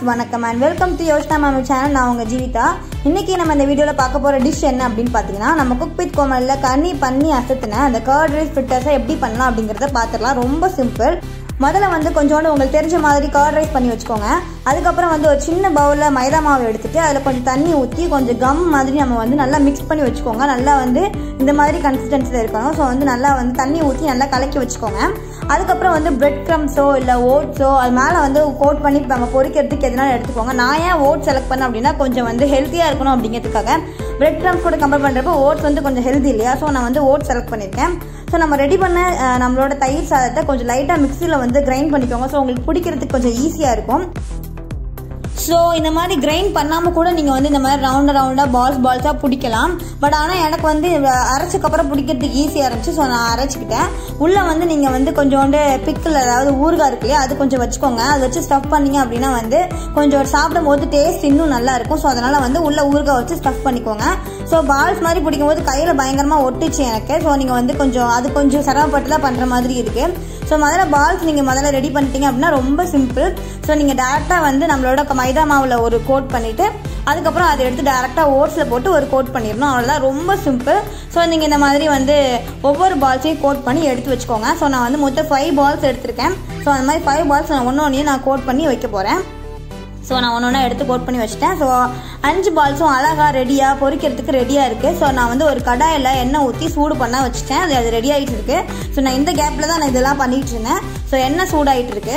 வணக்கம் and welcome to yourname channel. நான் உங்க ஜீவிதா. இன்னைக்கு நம்ம இந்த வீடியோல பார்க்க போற டிஷ் என்ன அப்படினு பாத்தீங்கன்னா நம்ம cook+with+comali கனி பண்ணி அசத்துன அந்த curd rice fritters எப்படி பண்ணலாம் அப்படிங்கறத பாத்துறலாம். ரொம்ப சிம்பிள். முதல்ல வந்து கொஞ்சோண்டு உங்களுக்கு தெரிஞ்ச மாதிரி curd rice பண்ணி வெச்சுக்கோங்க. அதுக்கு அப்புறம் வந்து ஒரு சின்ன பவுல்ல மைதா மாவு எடுத்துட்டு அதுல கொஞ்சம் தண்ணி ஊத்தி கொஞ்சம் கம் மாதிரி நம்ம வந்து நல்லா mix பண்ணி வெச்சுக்கோங்க. நல்லா வந்து இந்த மாதிரி கன்சிஸ்டன்சில இருக்கணும். சோ வந்து நல்லா வந்து தண்ணி ஊத்தி நல்லா கலக்கி வெச்சுக்கோங்க. அதுக்கு அப்புறம் வந்து bread crumbsஓ இல்ல oatsஓ அது மேல வந்து கோட் பண்ணி நம்ம பொரிக்கிறதுக்கு எதனால எடுத்துக்கோங்க. நான் ஏன் oats செலக்ட் பண்ணேன் அப்படினா கொஞ்சம் வந்து ஹெல்தியா இருக்கணும் அப்படிங்கிறதுக்காக. bread crumbs கூட கம்பேர் பண்றப்போ oats வந்து கொஞ்சம் ஹெல்தி இல்லையா. சோ நான் வந்து oats செலக்ட் பண்ணிருக்கேன். சோ நம்ம ரெடி பண்ண நம்மளோட தயிர் சாதத்தை கொஞ்சம் லைட்டா மிக்ஸில வந்து கிரைண்ட் பண்ணிக்கோங்க. சோ உங்களுக்கு பிடிக்கிறதுக்கு கொஞ்சம் ஈஸியா இருக்கும். சோ இந்த மாதிரி கிரைண்ட் பண்ணாம கூட நீங்க வந்து இந்த மாதிரி ரவுண்டா பால்ஸா பிடிக்கலாம். பட் ஆனா எனக்கு வந்து அரைச்சதுக்கு அப்புறம் பிடிக்கிறதுக்கு ஈஸியா இருந்துச்சு. சோ நான் அரைச்சிக்கிட்டேன். உள்ள வந்து நீங்க வந்து கொஞ்சோண்டு பிக்கிள் அதாவது ஊறுகாய் இருக்கு இல்லையா அது கொஞ்சம் வச்சுக்கோங்க. அதை வச்சு ஸ்டஃப் பண்ணீங்க அப்படின்னா வந்து கொஞ்சம் சாப்பிடும் போது டேஸ்ட் இன்னும் நல்லா இருக்கும். ஸோ அதனால வந்து உள்ள ஊறுகாய் வச்சு ஸ்டஃப் பண்ணிக்கோங்க. ஸோ பால்ஸ் மாதிரி பிடிக்கும் போது கையில பயங்கரமா ஒட்டிச்சு எனக்கு. ஸோ நீங்க வந்து கொஞ்சம் சிரமப்பட்டு தான் பண்ற மாதிரி இருக்கு. ஸோ முதல்ல பால்ஸ் நீங்க முதல்ல ரெடி பண்ணிட்டீங்க அப்படின்னா ரொம்ப சிம்பிள். ஸோ நீங்க டேரக்டா வந்து நம்மளோட மைதா மாவுல ஒரு கோட் பண்ணிட்டு அதுக்கப்புறம் அதை எடுத்து டேரக்டா ஓட்ஸ்ல போட்டு ஒரு கோட் பண்ணிடணும். அவ்வளவுதான், ரொம்ப சிம்பிள். ஸோ நீங்க இந்த மாதிரி வந்து ஒவ்வொரு பால்ஸையும் கோட் பண்ணி எடுத்து வச்சுக்கோங்க. ஸோ நான் வந்து மொத்தம் 5 பால்ஸ் எடுத்திருக்கேன். ஸோ அந்த மாதிரி 5 பால்ஸ் நான் ஒன்னொன்னையும் நான் கோட் பண்ணி வைக்க போறேன். ஸோ நான் ஒன்றா எடுத்து கோட் பண்ணி வச்சுட்டேன். ஸோ 5 பால்ஸும் அழகா ரெடியாக பொரிக்கிறதுக்கு ரெடியாக இருக்குது. ஸோ நான் வந்து ஒரு கடாயில் எண்ணெய் ஊற்றி சூடு பண்ண வச்சுட்டேன். அது ரெடி ஆகிட்டு இருக்கு. ஸோ நான் இந்த கேப்பில் தான் நான் இதெல்லாம் பண்ணிட்டு இருந்தேன். ஸோ எண்ணெய் சூடாகிட்டு இருக்கு.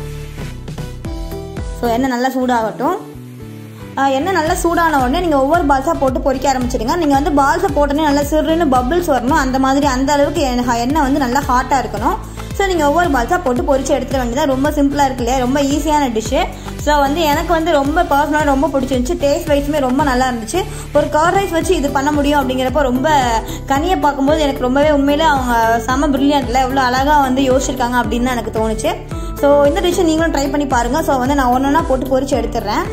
ஸோ எண்ணெய் நல்லா சூடாகட்டும். எண்ணெய் நல்லா சூடான உடனே நீங்கள் ஒவ்வொரு பால்ஸாக போட்டு பொரிக்க ஆரம்பிச்சிடுங்க. நீங்கள் வந்து பால்ஸை போட்டோன்னே நல்லா சிறுன்னு பபிள்ஸ் வரணும். அந்த அளவுக்கு எண்ணெய் வந்து நல்லா ஹாட்டாக இருக்கணும். ஸோ நீங்கள் ஒவ்வொரு பால்ஸாக போட்டு பொரிச்சு எடுத்துட வேண்டியதான். ரொம்ப சிம்பிளாக இருக்கு இல்லையா, ரொம்ப ஈஸியான டிஷ்ஷு. ஸோ வந்து எனக்கு வந்து ரொம்ப பர்சனலாக ரொம்ப பிடிச்சிருந்துச்சு. டேஸ்ட் வைஸுமே ரொம்ப நல்லா இருந்துச்சு. ஒரு கர்ட் ரைஸ் வச்சு இது பண்ண முடியும் அப்படிங்கிறப்ப ரொம்ப கனியை பார்க்கும்போது எனக்கு ரொம்பவே உண்மையிலே அவங்க செம்ம பிரில்லியன்ட்ல எவ்வளோ அழகாக வந்து யோசிச்சிருக்காங்க அப்படின்னு தான் எனக்கு தோணுச்சு. ஸோ இந்த டிஷ்ஷை நீங்களும் ட்ரை பண்ணி பாருங்க. ஸோ வந்து நான் ஒன்றா போட்டு பொரிச்சு எடுத்துடுறேன்.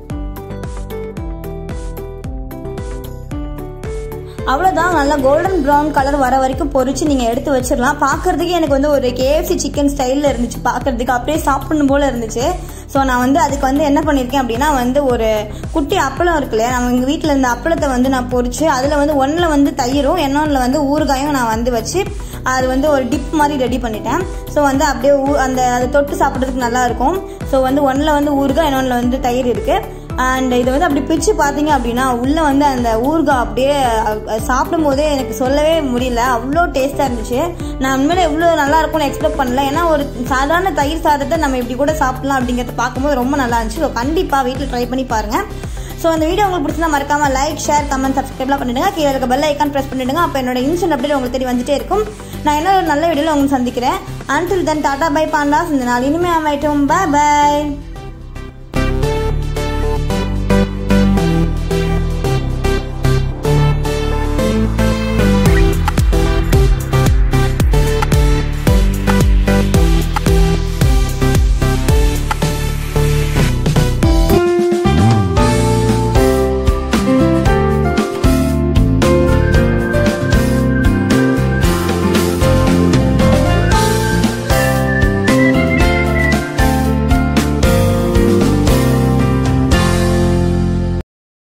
அவ்வளோதான், நல்லா கோல்டன் ப்ரௌன் கலர் வர வரைக்கும் பொரிச்சு நீங்கள் எடுத்து வச்சிடலாம். பார்க்கறதுக்கு எனக்கு வந்து ஒரு KFC சிக்கன் ஸ்டைலில் இருந்துச்சு. பார்க்கறதுக்கு அப்படியே சாப்பிடணும் போல இருந்துச்சு. ஸோ நான் வந்து அதுக்கு வந்து என்ன பண்ணியிருக்கேன் அப்படின்னா வந்து ஒரு குட்டி அப்பளம் இருக்கு இல்லையா, நம்ம எங்கள் வீட்டில் இருந்த அப்பளத்தை வந்து நான் பொரிச்சு அதில் வந்து ஒன்றில் வந்து தயிரும் இன்னொன்றில் வந்து ஊறுகாயும் நான் வந்து வச்சு அது வந்து ஒரு டிப் மாதிரி ரெடி பண்ணிட்டேன். ஸோ வந்து அப்படியே அதை தொட்டு சாப்பிட்றதுக்கு நல்லா இருக்கும். ஸோ வந்து ஒன்றில் வந்து ஊறுகாய் இன்னொன்றில் வந்து தயிர் இருக்குது. அண்ட் இதை வந்து அப்படி பிச்சு பார்த்தீங்க அப்படின்னா உள்ளே வந்து அந்த ஊறுகாய் அப்படியே சாப்பிடும் போதே எனக்கு சொல்லவே முடியல, அவ்வளோ டேஸ்ட்டாக இருந்துச்சு. நான் உண்மையில எவ்வளோ நல்லா இருக்கும்னு எக்ஸ்பெக்ட் பண்ணல. ஏன்னா ஒரு சாதாரண தயிர் சாதத்தை நம்ம இப்படி கூட சாப்பிடலாம் அப்படிங்கிறத பார்க்கும்போது ரொம்ப நல்லா இருந்துச்சு. ஸோ கண்டிப்பாக வீட்டில் ட்ரை பண்ணி பாருங்கள். ஸோ அந்த வீடியோ உங்களுக்கு பிடிச்சா மறக்காம லைக், ஷேர், கமெண்ட், சப்ஸ்கிரைப்லாம் பண்ணிடுங்க. கீழே இருக்க பெல் ஐக்கான் ப்ரெஸ் பண்ணிடுங்க. அப்போ என்னோட இன்ஸ்டன்ட் அப்டேட் உங்களுக்கு தேடி வந்துட்டே இருக்கும். நான் என்ன ஒரு நல்ல வீடியோவில் உங்களுக்கு சந்திக்கிறேன். Until then, டாடா பை பாண்டாஸ். இந்த நாள் இனிமே அமையட்டும். Bye by.